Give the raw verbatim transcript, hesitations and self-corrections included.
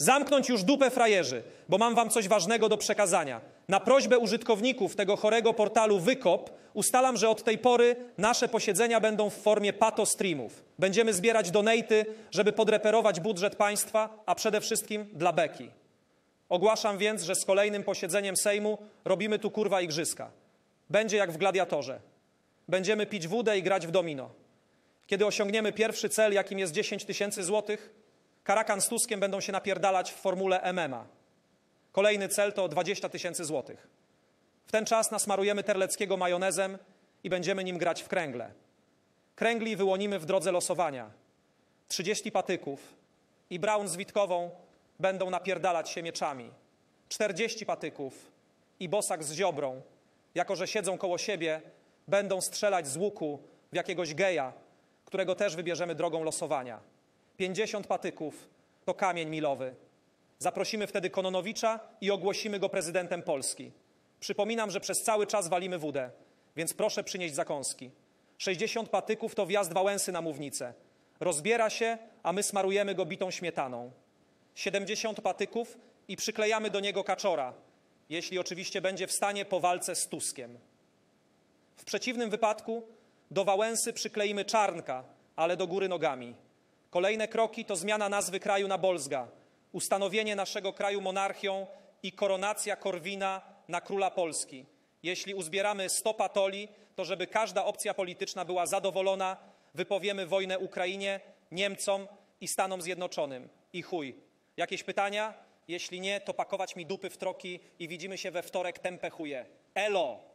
Zamknąć już dupę frajerzy, bo mam wam coś ważnego do przekazania. Na prośbę użytkowników tego chorego portalu Wykop ustalam, że od tej pory nasze posiedzenia będą w formie pato-streamów. Będziemy zbierać donaty, żeby podreperować budżet państwa, a przede wszystkim dla beki. Ogłaszam więc, że z kolejnym posiedzeniem Sejmu robimy tu kurwa igrzyska. Będzie jak w Gladiatorze. Będziemy pić wódę i grać w domino. Kiedy osiągniemy pierwszy cel, jakim jest dziesięć tysięcy złotych, Karakan z Tuskiem będą się napierdalać w formule M M A. Kolejny cel to dwadzieścia tysięcy złotych. W ten czas nasmarujemy Terleckiego majonezem i będziemy nim grać w kręgle. Kręgli wyłonimy w drodze losowania. trzydzieści patyków i Braun z Witkową będą napierdalać się mieczami. czterdzieści patyków i Bosak z Ziobrą, jako że siedzą koło siebie, będą strzelać z łuku w jakiegoś geja, którego też wybierzemy drogą losowania. pięćdziesiąt patyków to kamień milowy. Zaprosimy wtedy Kononowicza i ogłosimy go prezydentem Polski. Przypominam, że przez cały czas walimy wódę, więc proszę przynieść zakąski. sześćdziesiąt patyków to wjazd Wałęsy na mównicę. Rozbiera się, a my smarujemy go bitą śmietaną. siedemdziesiąt patyków i przyklejamy do niego kaczora, jeśli oczywiście będzie w stanie po walce z Tuskiem. W przeciwnym wypadku do Wałęsy przykleimy Czarnka, ale do góry nogami. Kolejne kroki to zmiana nazwy kraju na Bolzga, ustanowienie naszego kraju monarchią i koronacja Korwina na króla Polski. Jeśli uzbieramy sto patoli, to żeby każda opcja polityczna była zadowolona, wypowiemy wojnę Ukrainie, Niemcom i Stanom Zjednoczonym. I chuj. Jakieś pytania? Jeśli nie, to pakować mi dupy w troki i widzimy się we wtorek, tępe chuje. Elo!